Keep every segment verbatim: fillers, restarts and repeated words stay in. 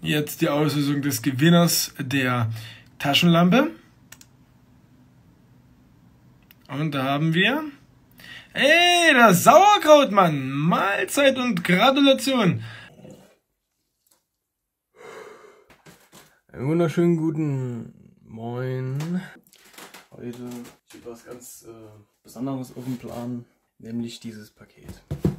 Jetzt die Auslösung des Gewinners der Taschenlampe. Und da haben wir... Ey, der Sauerkrautmann! Mahlzeit und Gratulation! Einen wunderschönen guten Moin. Heute steht was ganz äh, Besonderes auf dem Plan, nämlich dieses Paket.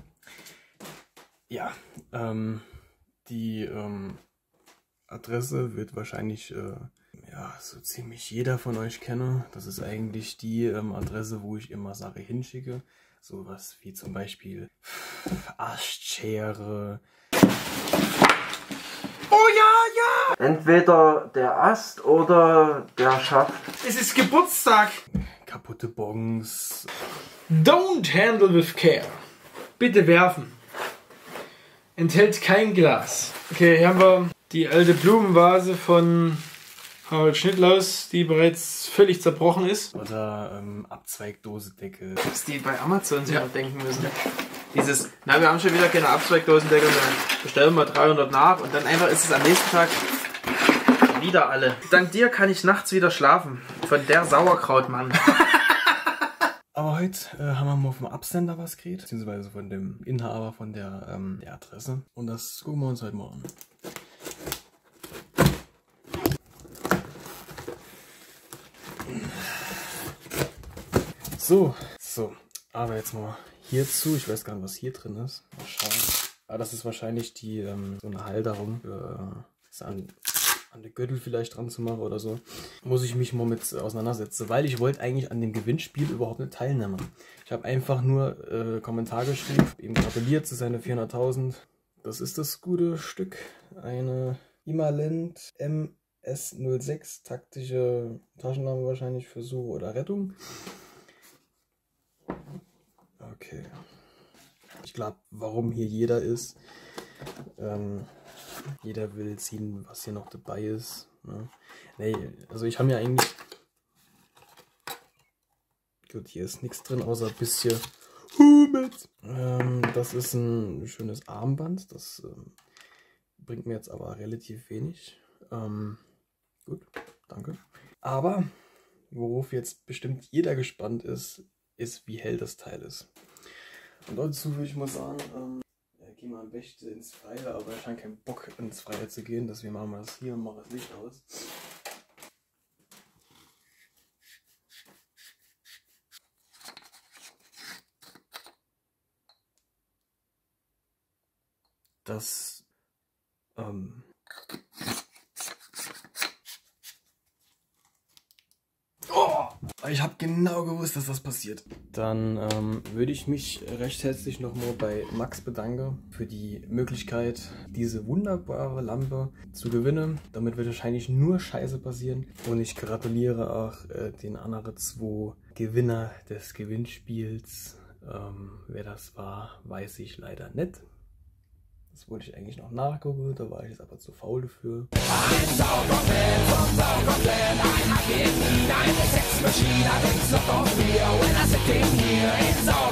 Ja, ähm, die ähm, Adresse wird wahrscheinlich äh, ja, so ziemlich jeder von euch kennen. Das ist eigentlich die ähm, Adresse, wo ich immer Sachen hinschicke. Sowas wie zum Beispiel Astschere. Oh ja, ja! Entweder der Ast oder der Schaft. Es ist Geburtstag. Kaputte Bons. Don't handle with care. Bitte werfen. Enthält kein Glas. Okay, hier haben wir die alte Blumenvase von Harald Schnittlaus, die bereits völlig zerbrochen ist. Oder ähm, Abzweigdosendeckel. Dass die bei Amazon sich ja. denken müssen. Dieses, na, wir haben schon wieder keine Abzweigdosendeckel, dann bestellen wir dreihundert nach und dann einfach ist es am nächsten Tag wieder alle. Dank dir kann ich nachts wieder schlafen. Von der Sauerkrautmann. Aber heute äh, haben wir mal vom Absender was gekriegt, beziehungsweise von dem Inhaber von der, ähm, der Adresse. Und das gucken wir uns heute mal an. So, so, aber jetzt mal hierzu. Ich weiß gar nicht, was hier drin ist. Mal schauen. Ah, das ist wahrscheinlich die, ähm, so eine Halterung für äh, an, an den Gürtel vielleicht dran zu machen oder so. Muss ich mich mal mit auseinandersetzen, weil ich wollte eigentlich an dem Gewinnspiel überhaupt nicht teilnehmen. Ich habe einfach nur äh, Kommentar geschrieben, ihm gratuliert zu seine vierhunderttausend. Das ist das gute Stück. Eine Imalent M S null sechs taktische Taschenlampe wahrscheinlich für Suche oder Rettung. Okay. Ich glaube, warum hier jeder ist. Ähm, jeder will ziehen, was hier noch dabei ist. Ne? Nee, also ich habe ja eigentlich... Gut, hier ist nichts drin, außer ein bisschen Humid. Ähm, das ist ein schönes Armband. Das ähm, bringt mir jetzt aber relativ wenig. Ähm, gut, danke. Aber worauf jetzt bestimmt jeder gespannt ist, ist, wie hell das Teil ist. Und dazu würde ich mal sagen, ähm, ja, gehen wir am besten ins Freie, aber ich habe keinen Bock ins Freie zu gehen, deswegen machen wir das hier und machen das Licht aus. Das, ähm, oh! Ich habe genau gewusst, dass das passiert. Dann ähm, würde ich mich recht herzlich nochmal bei Max bedanken für die Möglichkeit, diese wunderbare Lampe zu gewinnen. Damit wird wahrscheinlich nur Scheiße passieren. Und ich gratuliere auch äh, den anderen zwei Gewinner des Gewinnspiels. Ähm, wer das war, weiß ich leider nicht. Das wollte ich eigentlich noch nachgucken, da war ich jetzt aber zu faul dafür. Ein Saugoblin vom Saugoblin, ein Agenten, eine Sexmaschine, denkst du doch mir, when I sit in here in Saugoblin.